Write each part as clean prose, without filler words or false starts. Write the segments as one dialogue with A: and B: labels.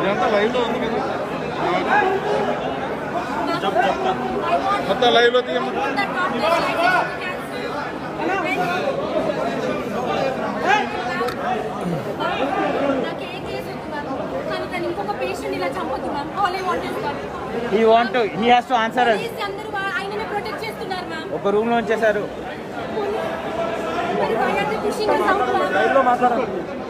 A: ఇదంతా లైవ్లో ఉంది కదా, మొత్తం లైవ్లో తీయమ్మా.
B: He has to answer us. ఒక రూమ్ లో ఉంచేశారు. లైవ్లో మాట్లాడాలి.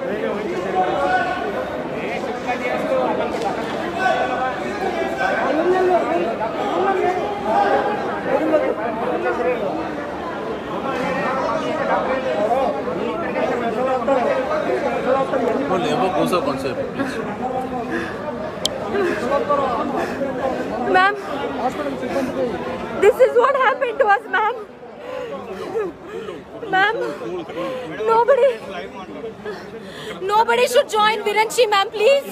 C: Ma'am, this is what happened to us, ma'am. Ma'am, nobody should join Viranchi, ma'am, please.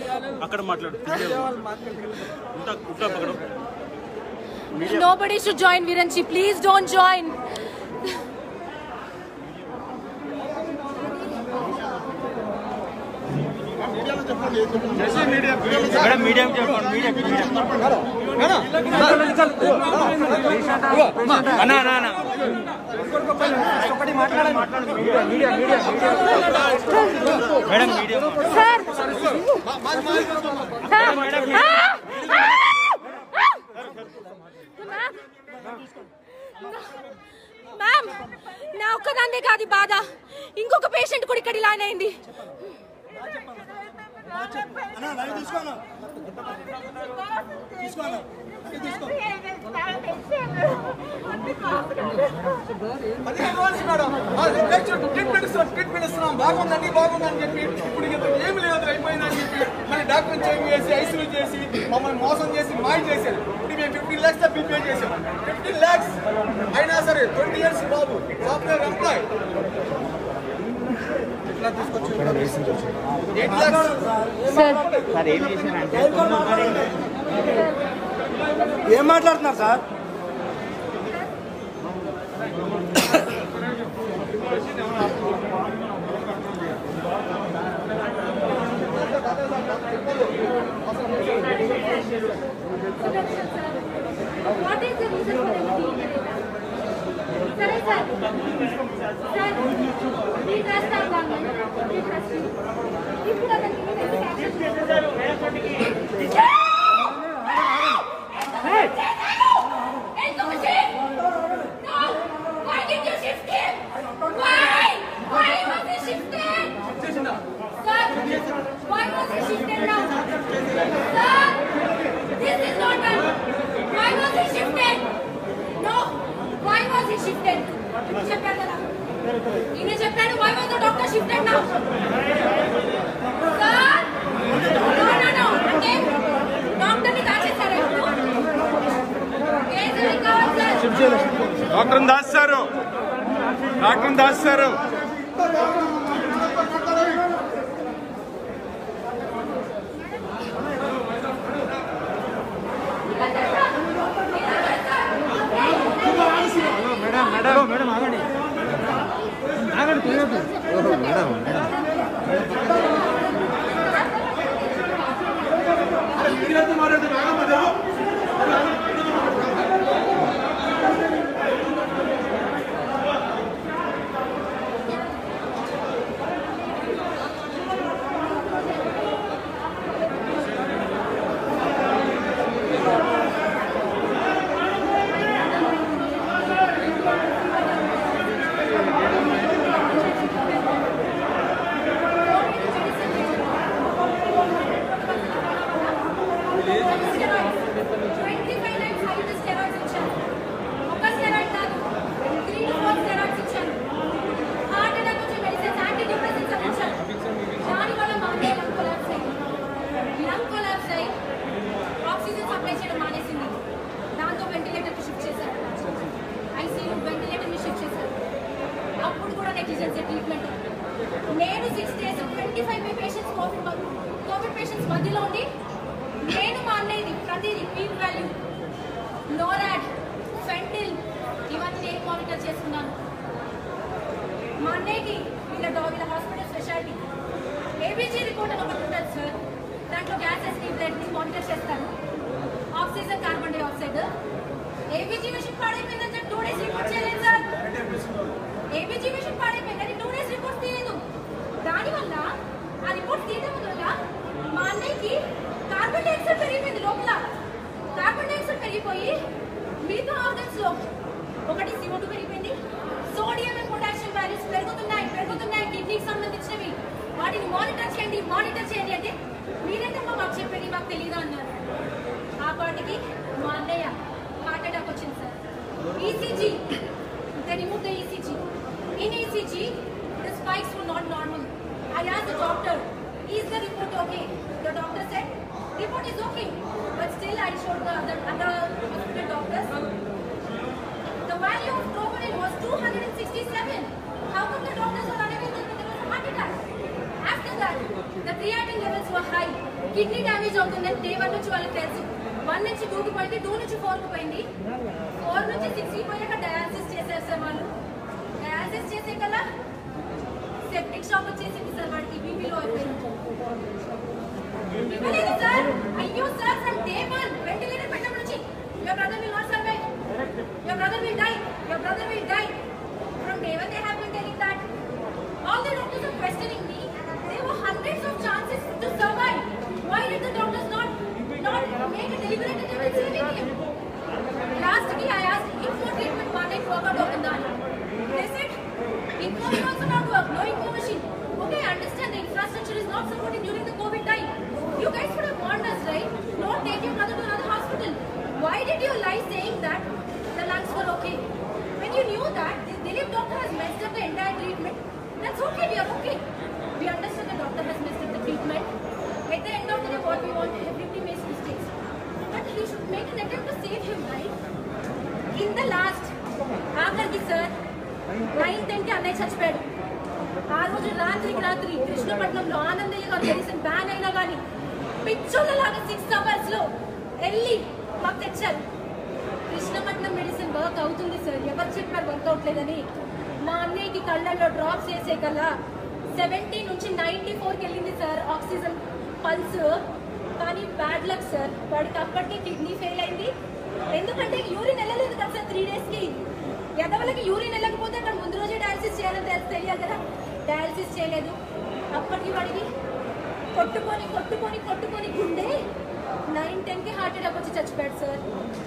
C: Nobody should join Viranchi, please don't join.
B: Madam medium చెప్పండి. మేడం మీడియం
C: సార్ మ్యామ్, నా ఒక్కదాన్నే కాదు బాధ, ఇంకొక పేషెంట్ కూడా ఇక్కడ ఇలా అయింది.
A: బాగుందని చెప్పి ఇప్పుడు ఏమి లేదు అయిపోయిందని చెప్పి మన డాక్టర్ చేసి ఐసీయూ చేసి మమ్మల్ని మోసం చేసి మాయ చేశారు. ఇప్పుడు మేము 15 lakhs బిల్ పే చేశాం. 15 lakhs అయినా సరే 20 years బాబు సాఫ్ట్వేర్ ఎంప్లాయ్
D: ఏం మాట్లాడుతున్నారు sir?
C: What is the reason for the meeting? Sir, we trust our government. We trust you. ఇప్పుడు అతనికి Why did you shift him? Why was he shifted? Sir, why was he shifted now? Sir, this is not done. Why was he shifted? No, why was he shifted? చెప్పాడు కదా, ఈయన చెప్పాడు. Why was the doctor shifted now? Sir, no. అంటే డాక్టర్ని దాచేశారా ఇప్పుడు? Case కావాలి sir.
A: Doctor దాస్తారు.
B: Madam ఆగండి తెలియదు.
C: నేను 6 days 25 పేషెంట్స్ కోవిడ్ పేషెంట్స్ మధ్యలో ఉండి నేను మా అన్నయ్యది ప్రతిదీ పీక్ వాల్యూ, నోరాడ్, ఫెంటిల్ ఇవన్నీ నేను మానిటర్ చేసుకున్నాను. మా అన్నయ్యకి వీళ్ళ హాస్పిటల్ స్పెషాలిటీ ఏబీజీ రిపోర్ట్ అని ఒకటి ఉంటుంది సార్. దాంట్లో గ్యాస్ మానిటర్ చేయండి అంటే మీరేంటమ్మా మాకు చెప్పండి మాకు తెలియదు అన్నారు. ఆ పాటికి మా అన్నయ్య హార్ట్ అటాక్ వచ్చింది sir. ECG, they removed the ECG. In ECG, the spikes were not normal. I asked the doctor, is the report okay? The doctor said, report is okay. But still I showed the other hospital doctors. The value of troponin was 267. How come the doctors were unaware that there was a heart attack? After that, the creatinine levels were high. Kidney damage అవుతుందని day 1 నుంచి వాళ్ళకి తెలుసు. 1 నుంచి 2 కి పోయింది, 2 నుంచి 4 కి పోయింది, 4 నుంచి 6 కి పోయాక డయాలసిస్ చేశారు సార్ వాళ్ళు. డయాలసిస్ చేసే కల్లా సెప్టిక్ షాక్ వచ్చేసింది సార్ వాడికి, బీపీలో అయిపోయింది. ఇవ్వలేదు సార్. అయ్యో సార్, ఫ్రమ్ డే 1 వెంటిలేటర్ పెట్టినప్పటి నుంచి your brother will not survive, your brother will die, your brother will die. From day 1 they have been telling that. All the doctors are questioning me. There were hundreds of chances to survive. Why did the doctors not make a deliberate attempt at saving him? Last week I asked if no treatment wanted to work out of the done. They said ICMO will also not work, no ICMO machine. Okay, I understand the infrastructure is not supporting during the COVID time. You guys would have warned us, right? Don't take your brother to another hospital. Why did you lie saying that the lungs were okay? When you knew that the Dilip doctor has messed up the entire treatment, that's okay, we are okay. We understand the doctor has messed up the treatment. At the end of the day, what we want, everybody makes mistakes. But he should make an attempt to save him, right? In the last, ఆఖరికి sir 9-10 కి అన్నయ్య చచ్చిపోయాడు. ఆ రోజు రాత్రి కృష్ణపట్నంలో ఆనందయ్య గారు medicine ban అయినా కానీ పిచ్చోళ్ళలాగా 6 hours లో వెళ్ళి మాకు తెచ్చారు. కృష్ణపట్నం మెడిసిన్ వర్క్ అవుతుంది సార్, ఎవరు చెప్పారు వర్క్ అవట్లేదని? మా అన్నయ్యకి కళ్ళల్లో డ్రాప్స్ చేసే కల్లా 70 నుంచి 94కి వెళ్ళింది సార్ ఆక్సిజన్ పల్స్. కానీ బ్యాడ్ లక్ సార్, వాడికి అప్పటికే కిడ్నీ ఫెయిల్ అయింది. ఎందుకంటే యూరిన్ వెళ్ళలేదు కదా సార్ 3 days కి. ఎదవలకి యూరిన్ వెళ్ళకపోతే అక్కడ ముందు రోజే డయాలసిస్ చేయాలని తెలియాలి కదా, డయాలసిస్ చేయలేదు. అప్పటికి వాడికి కొట్టుకొని గుండె 9-10 కి హార్ట్ అటాక్ వచ్చి చచ్చిపోయాడు సార్.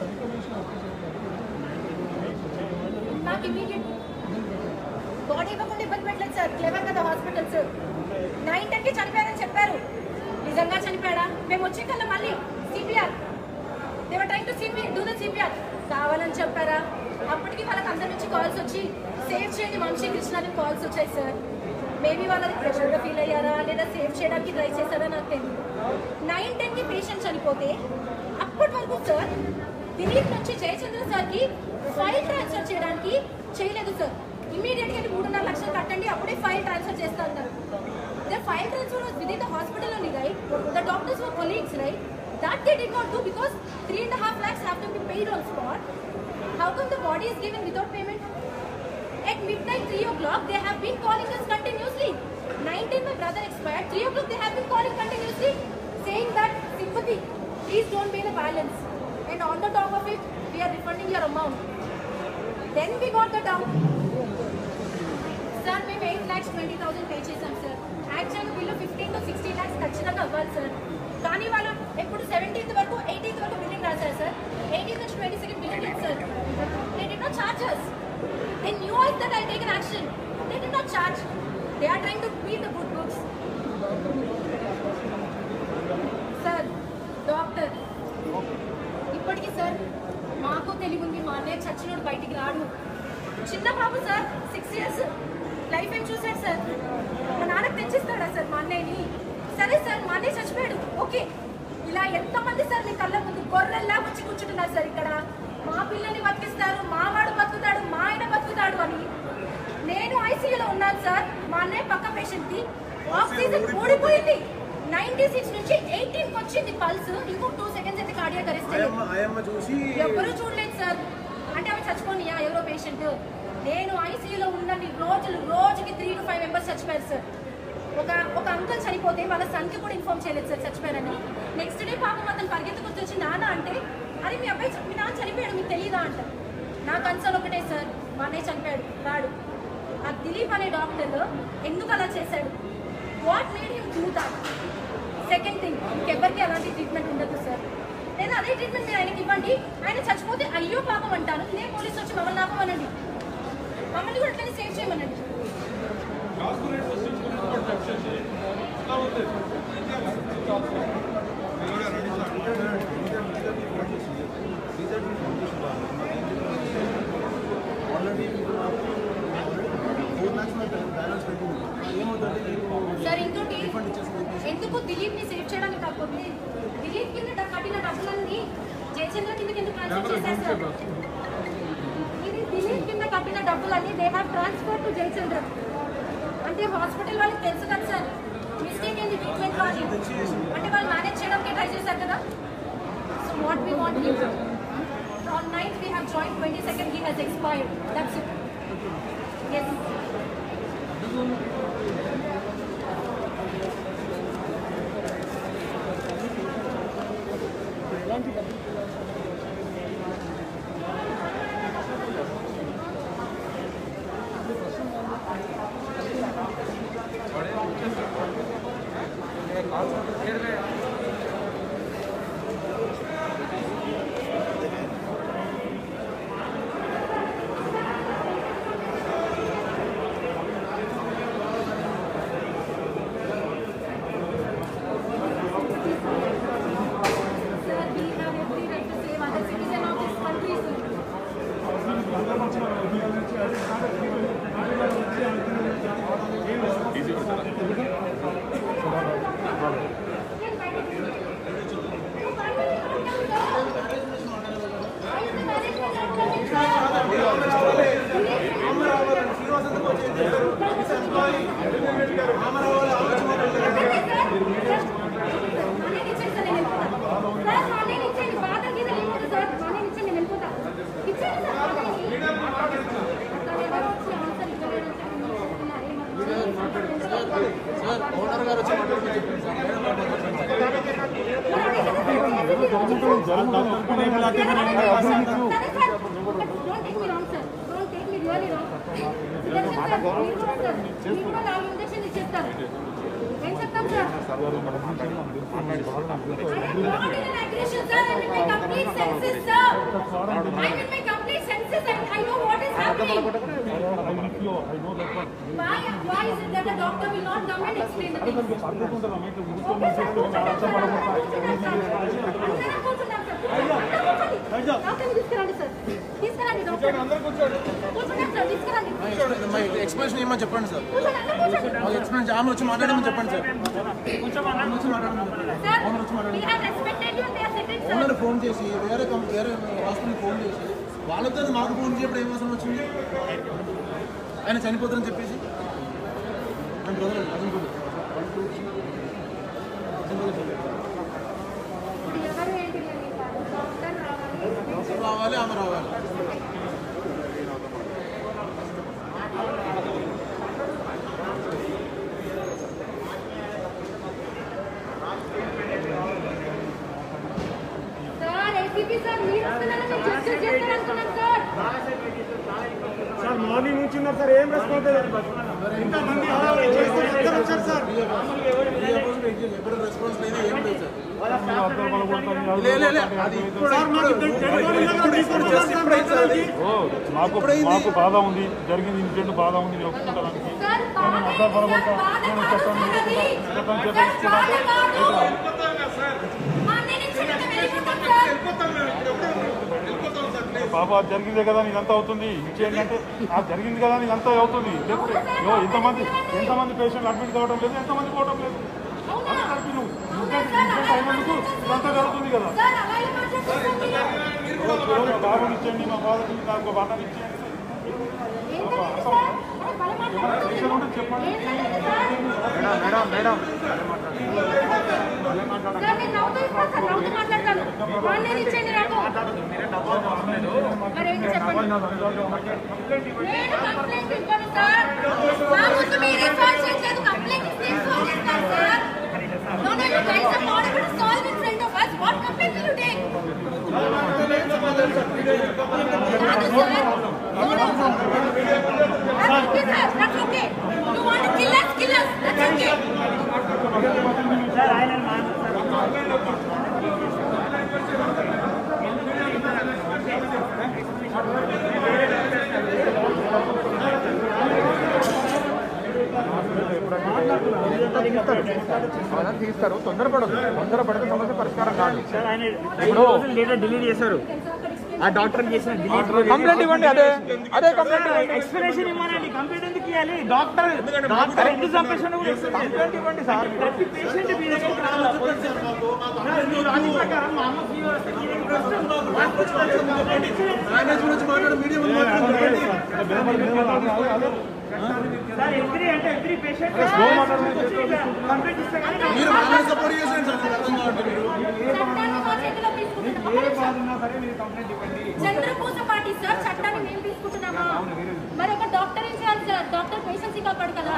C: నాకు ఇమీడియట్ బాడీ ఇవ్వకుండా ఇబ్బంది పెట్టలేదు సార్, క్లెవర్ కదా హాస్పిటల్స్. 9-10 కి చనిపోయారని చెప్పారు. నిజంగా చనిపోయాడా? మేము వచ్చే కల్లా మళ్ళీ CPR, they were trying to do the CPR కావాలని చెప్పారా? అప్పటికి వాళ్ళకి అందరి నుంచి కాల్స్ వచ్చి సేవ్ చేయండి వంశీ కృష్ణ అని కాల్స్ వచ్చాయి సార్. మేబీ వాళ్ళకి ప్రెషర్గా ఫీల్ అయ్యారా లేదా సేవ్ చేయడానికి ట్రై చేశారా నాకు తెలియదు. 9-10 కి పేషెంట్ చనిపోతే అప్పటి వరకు సార్ దిలీప్ నుంచి జయచంద్ర సార్కి ఫైల్ ట్రాన్స్ఫర్ చేయడానికి చేయలేదు సార్. ఇమీడియట్గా 3.5 లక్షలు కట్టండి అప్పుడే ఫైల్ ట్రాన్స్ఫర్ చేస్తా అన్నారు. The file transfer was within the hospital only, right? The doctors were colleagues, right? That they did not do because 3.5 lakhs have to be paid on spot. How come the body is given without payment? At midnight, 3 o'clock, they have been calling us continuously. 9-10, my brother expired. 3 o'clock, they have been calling continuously, saying that sympathy, please don't pay the balance. And on the top of it, we are refunding your amount. Then we got the down. Sir, మేము 8,20,000 pay చేసాం sir. యాక్చువల్గా bill 15 to 16 lakhs ఖచ్చితంగా అవ్వాలి sir. కానీ వాళ్ళు ఎప్పుడు 17th వరకు 18th వరకు బిల్లింగ్ రాశారు సార్. 18th నుంచి 22nd బిల్లింగ్ లేదు sir. They did not charge us. They knew us that I'll take an action. They did not charge. They are trying to beat the good books. Sir doctor ఇప్పటికీ sir మాకు తెలివి ఉంది, మా అన్నయ్య చచ్చినోడు బయటికి రాడు. చిన్న బాబు సార్ 6 years లైఫ్ ఏం చూశాడు సార్. మా నాన్నకు తెచ్చిస్తాడా సార్ మా అన్నయ్యని? సరే సార్ మా అన్నయ్య చచ్చిపోయాడు, ఓకే. ఇలా ఎంతమంది సార్ మీ కళ్ళ ముందు గొర్రెల్లా వచ్చి కూర్చుంటున్నారు సార్. ఇక్కడ మా పిల్లల్ని బతికిస్తారు, మా వాడు బతుకుతాడు, మా ఆయన బతుకుతాడు అని. నేను ఐసీయూలో ఉన్నాను సార్. మా అన్నయ్య పక్క పేషెంట్కి ఆక్సిజన్ ఊడిపోయింది. 96 నుంచి 18కి వచ్చింది పల్స్. ఇంకో 2 seconds అయితే కార్డియాక్ అరెస్ట్ అయ్యింది. ఎవరు చూడలేదు సార్. అంటే ఆమె చచ్చిపోనియా ఎవరో పేషెంట్. నేను ఐసీయూలో ఉన్నన్ని రోజుకి 3 to 5 members చచ్చిపోయారు సార్. ఒక అంకుల్ చనిపోతే వాళ్ళ సన్కి కూడా ఇన్ఫార్మ్ చేయలేదు సార్ చచ్చిపోయారని. నెక్స్ట్ డే పాపం అతను పరిగెత్తుకొచ్చి వచ్చి నాన్న అంటే, అది మీ నాన్న చనిపోయాడు మీకు తెలియదా అంట. నా కన్సర్న్ ఒకటే సార్, మా అన్నయ్య చనిపోయాడు రాడు. ఆ దిలీప్ అనే డాక్టర్ ఎందుకు అలా చేశాడు? What made him do that? Second thing, ఇంకెవ్వరికి అలాంటి ట్రీట్మెంట్ ఉండదు సార్. నేను అదే ట్రీట్మెంట్ మీరు ఆయనకి ఇవ్వండి. ఆయన చచ్చిపోతే అయ్యో పాపం అంటాను. నేను పోలీసు వచ్చి మమ్మల్ని ఆపమనండి, మమ్మల్ని కూడా అట్లనే సేవ్ చేయమనండి. సార్ ఇంకోటి ఎందుకు దిలీప్ ని సేవ్ చేయడానికి కాకపోతే దిలీప్ కింద కట్టిన డబ్బులన్నీ జయచంద్ర కింద ట్రాన్స్ఫర్ చేశారు సార్. ఇది దిలీప్ కింద కట్టిన డబ్బులన్నీ they have transfer to Jayachandra. అంటే హాస్పిటల్ వాళ్ళకి తెలుసు కదా సార్ మిస్టేక్ ఏంది ట్రీట్మెంట్ వాళ్ళు అంటే వాళ్ళు మేనేజ్ చేయడానికి ట్రై చేశారు కదా. So what we want you on 9th we have joined, 22nd he has expired. That's it. Yes. Why is it that the doctor will not come and explain the things?
E: Explanation ఏమని చెప్పండి sir. Explanation ఆమె వచ్చి మాట్లాడమని చెప్పండి sir. Owner phone చేసి వేరే hospital phone చేసి వాళ్ళతో మాకు ఫోన్ చేయప్పుడు ఏం అవసరం వచ్చింది? ఆయన చనిపోతారని చెప్పేసి రావాలి, ఆమె రావాలి.
D: సార్ మార్నింగ్ నుంచి ఉన్నారు సార్, ఏం రెస్పాన్స్ ఇంతమంది వచ్చారు సార్.
E: ఎప్పుడు రెస్పాన్స్ లేదు, ఏం లేదు సార్.
F: మాకు బాధ ఉంది, జరిగింది ఇన్సిడెంట్ బాధ ఉంది, మీరు ఒప్పుకుంటానికి నేను అర్థం పడబడతా నేను చెప్పండి. బాబా జరిగిందే కదా నీదంతా అవుతుంది, ఇచ్చేయండి జరిగింది కదా నీదంతా అవుతుంది. లేకపోతే ఎంతమంది పేషెంట్లు అడ్మిట్ కావడం లేదు, ఎంతమంది పోవడం లేదు, అది కలిపి నువ్వు అయినందుకు ఇదంతా జరుగుతుంది కదా. బాబుని ఇచ్చేయండి, మా బాధకి నాకు ఒక బాధని ఇచ్చేయండి. చెప్పండి madam
C: That's okay. You want to kill us? Kill us. That's okay. Sir, I am man.
G: తీస్తారు. తొందరపడితే సమస్య పరిష్కారం కాదు.
B: డిలీట్ చేశారు ఆ డాక్టర్ చేసిన
G: కంప్లైంట్ ఇవ్వండి. అదే కంప్లైంట్
B: ఎక్స్ప్లెనేషన్ ఇవ్వాలండి. కంప్లైంట్ ఎందుకు ఇవ్వాలి? డాక్టర్ ఎందుకు చంపేసాడు?
G: కంప్లైంట్ ఇవ్వండి సార్.
B: ప్రతి పేషెంట్ మీ దగ్గరికి రావాలి. మీరు రాజీ ప్రకారం మా అమ్మ ఫీవర్ వస్తే మీ దగ్గరికి వస్తాం. సార్ ఎవ్రీ పేషెంట్ కంప్లైంట్ ఇస్తే కానీ
C: చంద్రపూసపాటి సార్ చట్టాన్ని మేము తీసుకుంటున్నామా? మరి ఒక డాక్టర్ ఏం చేయాలి సార్? డాక్టర్ పేషెంట్స్ కాపాడు కదా.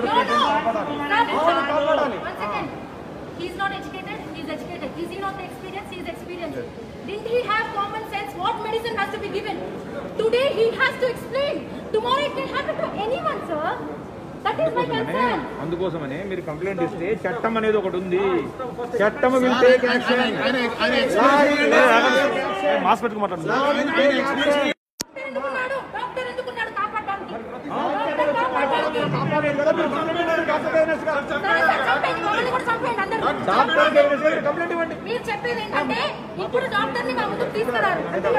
C: He's not educated, he's educated. Is he not the experience? He is experienced. Didn't he have common sense? What medicine has to be given? Today he has to explain. Tomorrow it can happen to anyone, sir. That is my concern.
G: అందుకోసమనే మీరు complaint ఇస్తే చట్టం అనేది ఒకటి ఉంది. చట్టం will take action. Mask పెట్టుకు మాట్లాడుతున్నారు.
C: డాక్టర్ ఎందుకున్నాడు? కాపాడడానికి. మీరు చెప్పేది ఏంటంటే ఇప్పుడు డాక్టర్ ని మా ముందుకు తీసుకురారు.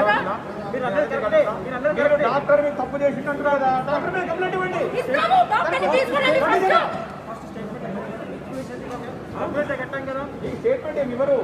G: డాక్టర్ మీరు తప్పు చేసినట్టు కదా. డాక్టర్ మీద కంప్లైంట్ ఇవ్వండి.
C: డాక్టర్ ని తీసుకురండి.
G: స్టేట్మెంట్ ఏమి ఇవ్వరు.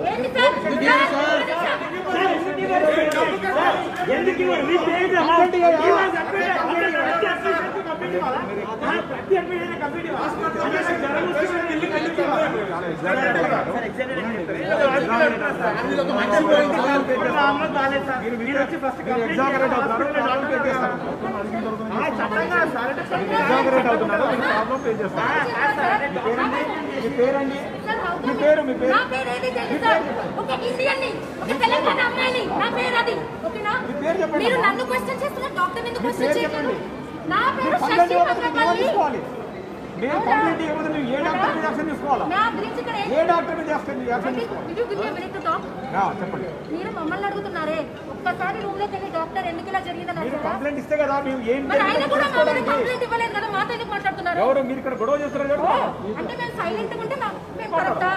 C: మీరు నన్ను క్వశ్చన్ చేస్తున్నారు, డాక్టర్ ఎందుకు క్వశ్చన్ చేయలేదు? నా పేరు శశి మంగపల్లి.
G: మీరు కంప్లైంట్ ఇవ్వకపోతే మీరు ఏ డాక్టర్ మీద యాక్షన్ తీసుకోవాలా?
C: నా గురించి ఇక్కడ
G: ఏ డాక్టర్ మీద యాక్షన్ చెప్పండి.
C: మీరు మమ్మల్ని అడుగుతున్నారే, ఒక్కసారి రూమ్ లోకి వెళ్ళి డాక్టర్ ఎందుకు ఇలా జరిగిందని
G: మీరు కంప్లైంట్ ఇస్తే కదా మేము ఏం
C: ఆయన కూడా కంప్లైంట్ ఇవ్వలేదు కదా, మాతో ఎందుకు మాట్లాడుతున్నారు?
G: ఎవరు మీరు ఇక్కడ గొడవ చేస్తున్నారు కదా?
C: అంటే మేము సైలెంట్ గా ఉంటే మేము కరెక్టా?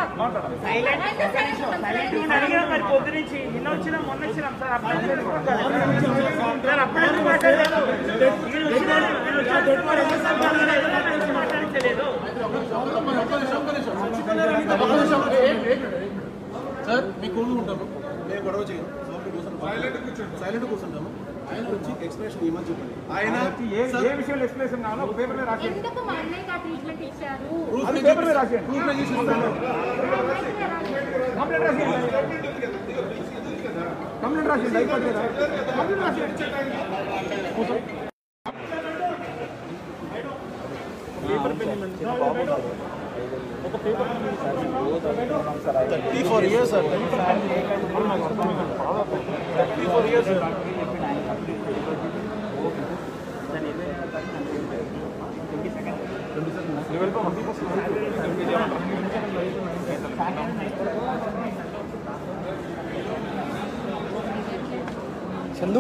B: మరి పొద్దు నుంచి నిన్న వచ్చినాం మొన్న వచ్చినాం సార్. మాట్లాడించలేదు
E: సార్. మీకు కోళ్ళు ఉంటాము, మేము గొడవ చేయము, సైలెంట్ కూర్చుంటాము. ఆయన వచ్చి ఎక్స్ప్రెషన్ ఇవ్వమని చెప్పండి. ఆయన
G: ఏ విషయంలో ఎక్స్ప్లెనేషన్ కావాలో పేపర్ మీద రాసేయండి.
C: ఎందుకు మా అన్నయ్యకి ఆ ట్రీట్మెంట్ ఇచ్చారు?
G: అది పేపర్ మీద రాసేయండి. కంప్లైంట్ రాసేయండి. కంప్లైంట్ రాసేయండి. అయిపోతుంది. కంప్లైంట్ రాసేయండి. ఒక paper
E: 34 years sir. 34 years sir.
G: Chandu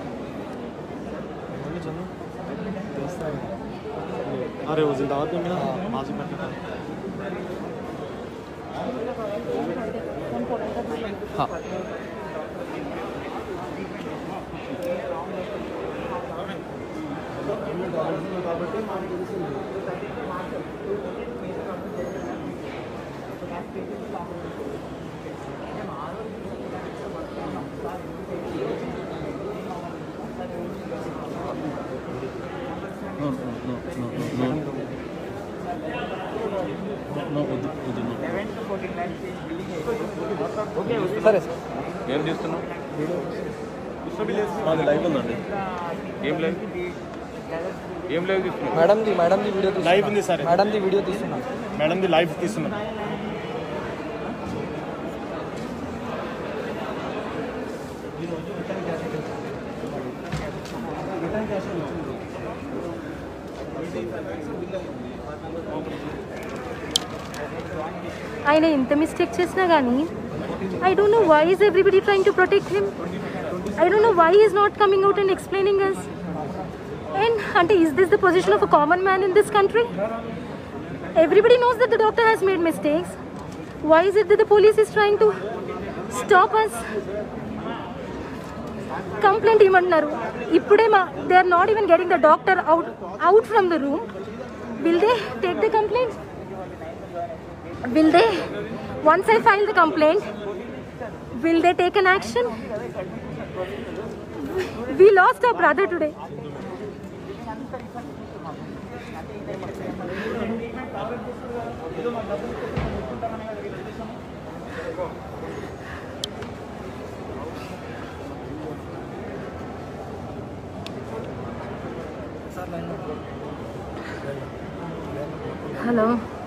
F: अरे वो जिंदाबाद में ना माजी में
G: हाँ సరే సార్.
H: ఏం చేస్తున్నావు?
F: మాది లైవ్ ఉందండి.
H: ఏం లైవ్ తీస్తున్నావు?
G: మేడంది వీడియో
F: లైవ్ ఉంది సార్.
G: మేడంది వీడియో తీస్తున్నాం.
F: మేడంది లైవ్ తీస్తున్నాం.
C: ఆయన ఎంత మిస్టేక్ చేసినా కానీ I don't know why is everybody trying to protect him. I don't know why he is not coming out and explaining us. And is this the position of a common man in this country? Everybody knows that the doctor has made mistakes. Why is it that the police is trying to stop us? Complaint imannaru. Ippude they are not even getting the doctor out from the room. Will they take the complaint? Will they, once I file the complaint, will they take an action? We lost our brother today. Hello.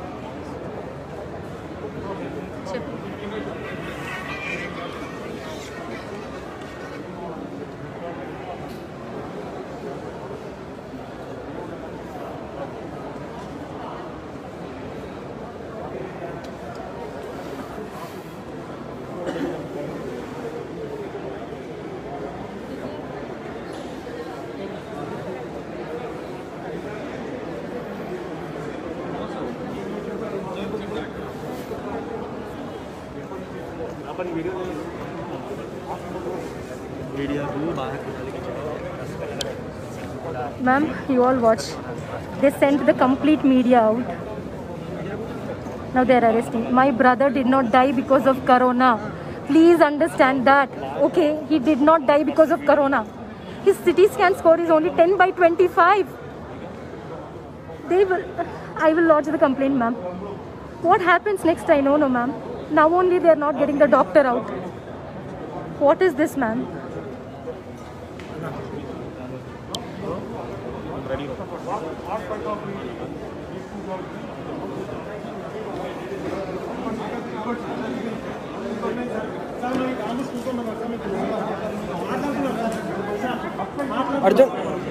C: Ma'am, you all watch. They sent the complete media out. Now they are arresting. My brother did not die because of corona. Please understand that. Okay, he did not die because of corona. His CT scan score is only 10/25. I will lodge the complaint, ma'am. What happens next, I don't know, ma'am. Now only they are not getting the doctor out. What is this, ma'am?
I: Arjun.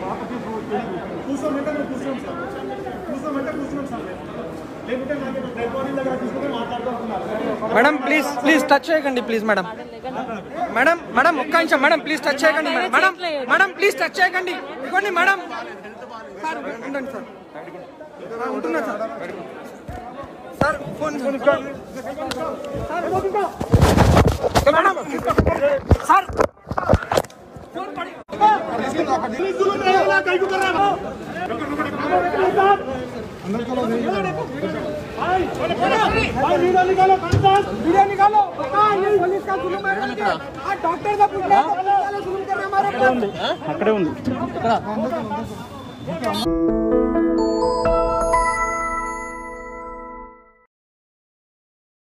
I: Madam, please touch cheyakandi, please, madam. Madam, ఒక్క నిమిషం, madam, please touch cheyakandi, madam, please touch cheyakandi. ఇగోండి, madam. Sir ఉండండి sir. ఉంటున్నా sir. Sir phone sir. Madam sir phone పడి
D: అక్కడే ఉంది.